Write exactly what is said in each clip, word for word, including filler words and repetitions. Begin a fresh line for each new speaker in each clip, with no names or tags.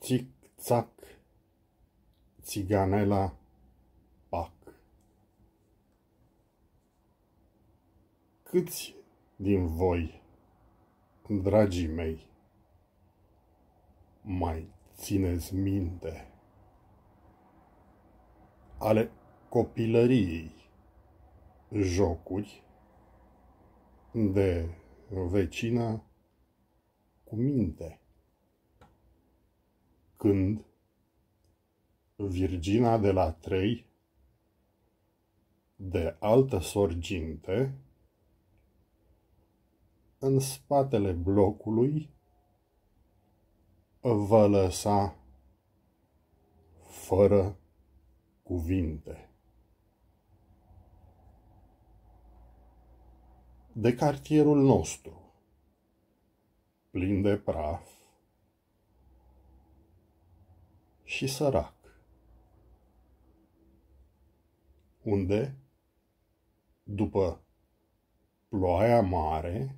Țic-țac, țiganela, pac. Câți din voi, dragii mei, mai țineți minte ale copilăriei jocuri de vecină cu minte, când Virgina de la trei, de altă sorginte, în spatele blocului vă lăsa fără cuvinte. De cartierul nostru, plin de praf și sărac, unde, după ploaia mare,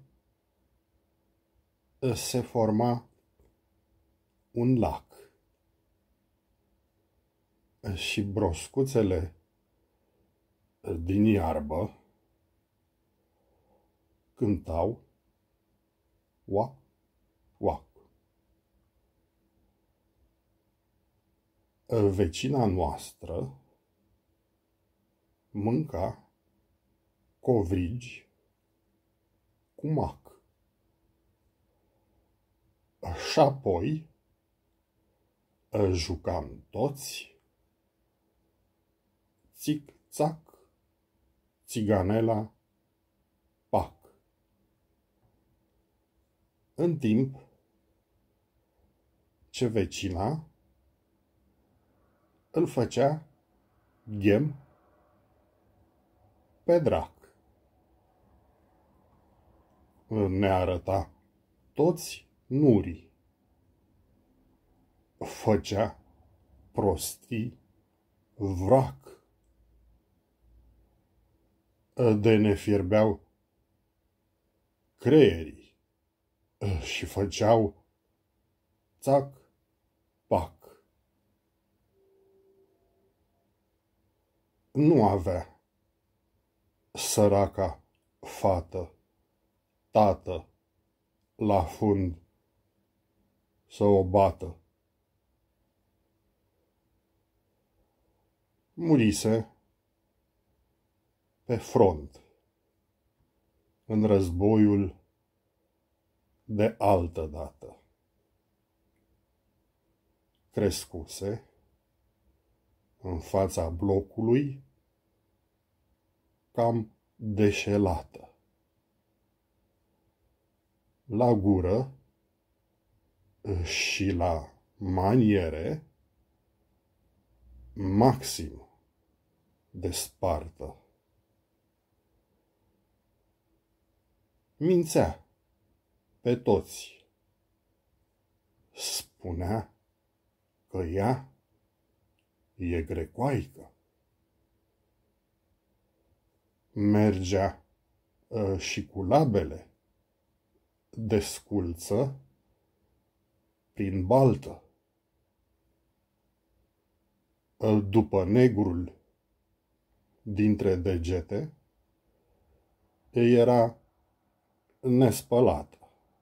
se forma un lac și broscuțele din iarbă cântau oac, oac. Vecina noastră mânca covrigi cu mac. Și apoi jucam toți țic-țac, țiganela, pac. În timp ce vecina îl făcea ghem pe drac. Ne arăta toți nurii, făcea prostii vrac, de ne fierbeau creierii și făceau țac, pac. Nu avea săraca fată tată la fund să o bată. Murise pe front în războiul de altă dată. Crescuse în fața blocului cam deșelată. La gură și la maniere maxim de spartă. Mințea pe toți. Spunea că ea e grecoaică. Mergea uh, și cu labele desculță prin baltă. După negrul dintre degete, era nespălată.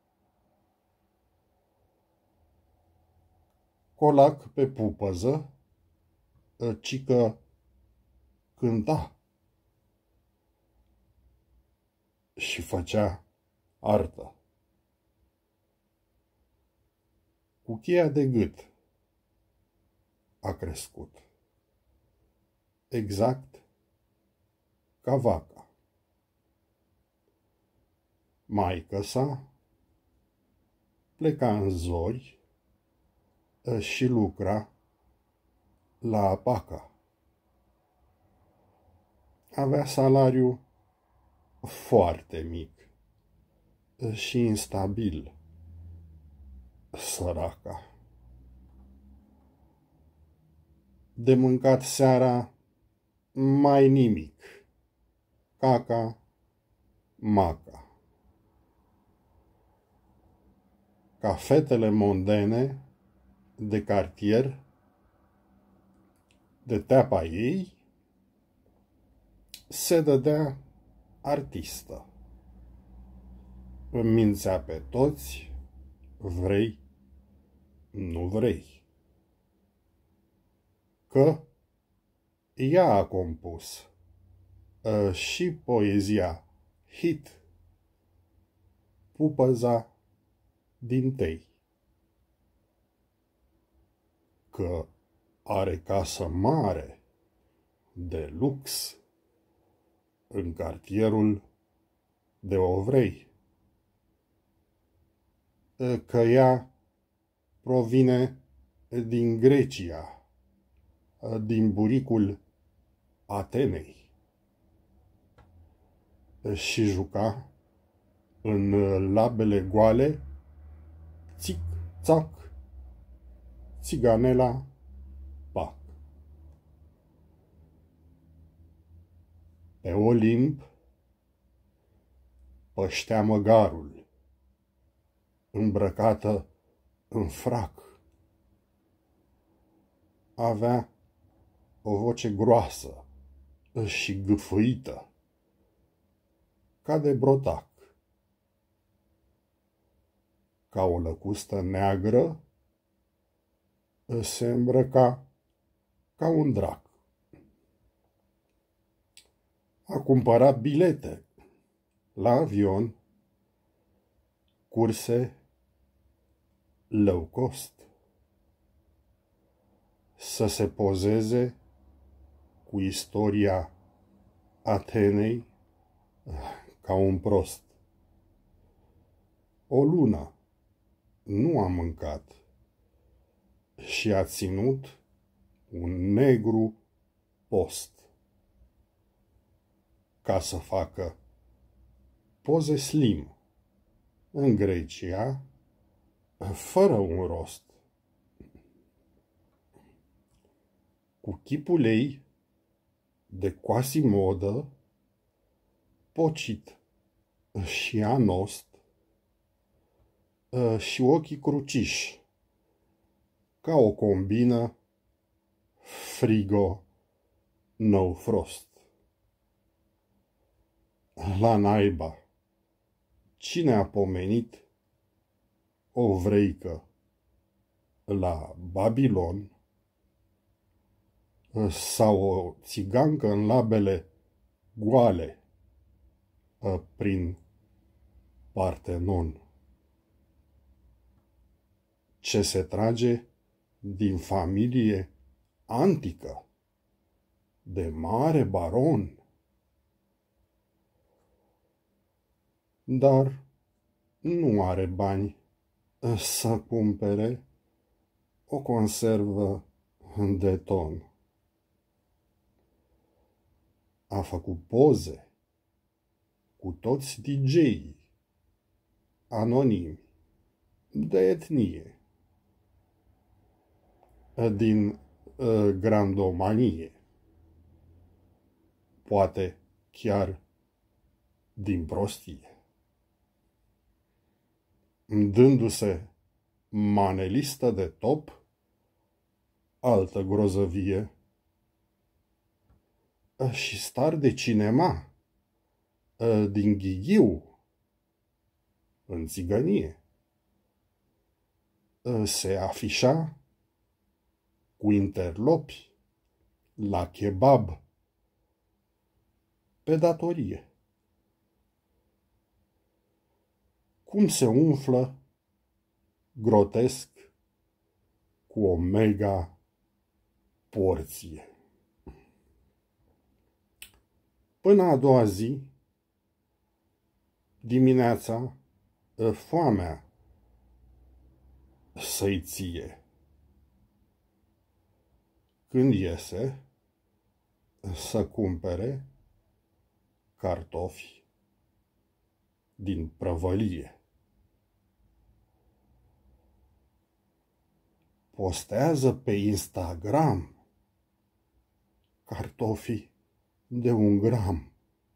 Colac pe pupăză, cică cânta și făcea artă. Cu cheia de gât a crescut, exact ca vaca. Maică-sa pleca în zori și lucra la apaca. Avea salariu foarte mic și instabil, săraca. De mâncat seara mai nimic, caca, maca. Ca fetele mondene de cartier, de teapa ei, se dădea artistă. Îmi mințea pe toți, vrei, nu vrei. Că ea a compus uh, și poezia hit Pupăza dintei. Că are casă mare de lux în cartierul de Ovrei. Că ea provine din Grecia, din buricul Atenei, și juca în labele goale țic-țac, țiganela pac. Pe Olimp păștea măgarul, îmbrăcată în frac. Avea o voce groasă și gâfâită, ca de brotac. Ca o lăcustă neagră se îmbrăca ca un drac. A cumpărat bilete la avion, curse low cost, să se pozeze cu istoria Atenei ca un prost. O lună nu a mâncat și a ținut un negru post ca să facă poze slim în Grecia fără un rost. Cu chipul ei de Quasimodă, pocit și anost, și ochii cruciși, ca o combină frigo no frost. La naiba, cine a pomenit o vreică la Babilon sau o țigancă în labele goale prin Partenon? Ce se trage din familie antică, de mare baron. Dar nu are bani să cumpere o conservă de ton. A făcut poze cu toți D J-ii anonimi de etnie, din uh, grandomanie, poate chiar din prostie. Dându-se manelistă de top, altă grozăvie, și star de cinema uh, din Ghighiu, în țigănie, uh, se afișa cu interlopi la kebab pe datorie. Cum se umflă grotesc cu o mega porție. Până a doua zi, dimineața, foamea să-i ție. Când iese să cumpere cartofi din prăvălie. Postează pe Instagram cartofii de un gram,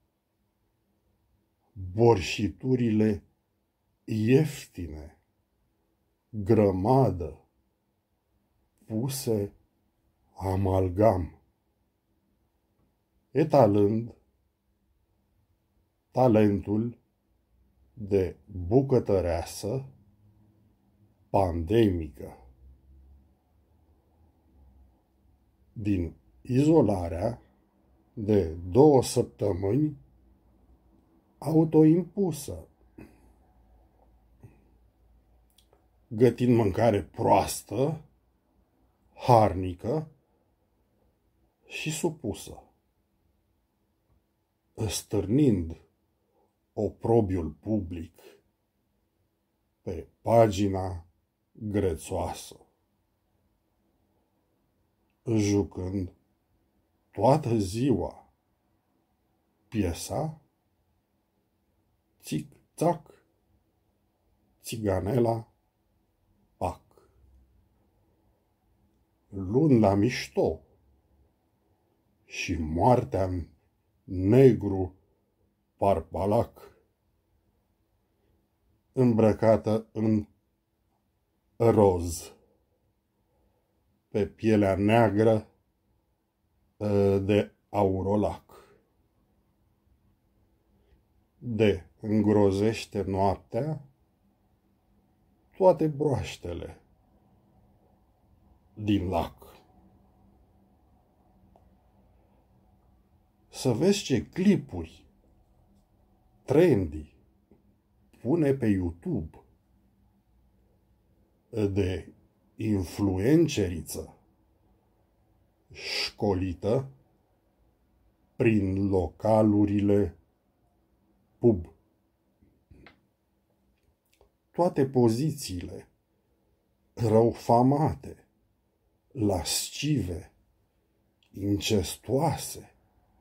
borșiturile ieftine, grămadă, puse amalgam, etalând talentul de bucătăreasă pandemică. Din izolarea de două săptămâni autoimpusă, gătind mâncare proastă, harnică și supusă, stârnind oprobiul public pe pagina grețoasă, jucând toată ziua piesa Țic-țac, Țiganela, pac, luând la mișto și moartea în negru parpalac, îmbrăcată în roz, pe pielea neagră de aurolac. De îngrozește noaptea toate broaștele din lac. Să vezi ce clipuri trendy pune pe YouTube de influenceriță școlită prin localurile pub. Toate pozițiile răufamate, lascive, incestuoase,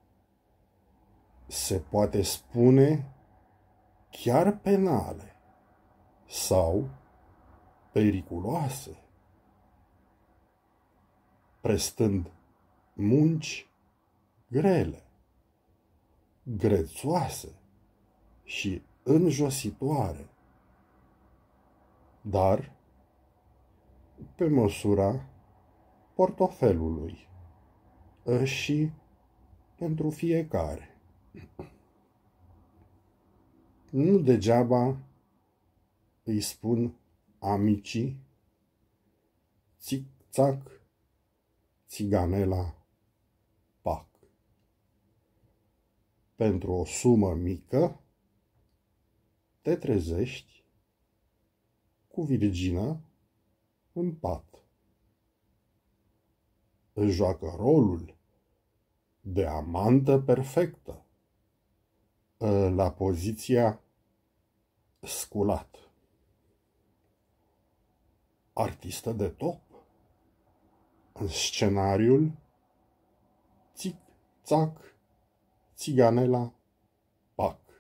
se poate spune chiar penale sau periculoase, prestând munci grele, grețoase și înjositoare, dar pe măsura portofelului și pentru fiecare. Nu degeaba îi spun amicii Țic-țac, Țiganela, pac. Pentru o sumă mică te trezești cu Virgină în pat. Își joacă rolul de amantă perfectă la poziția sculat. Artistă de top în scenariul Țic-țac, Țiganela, pac.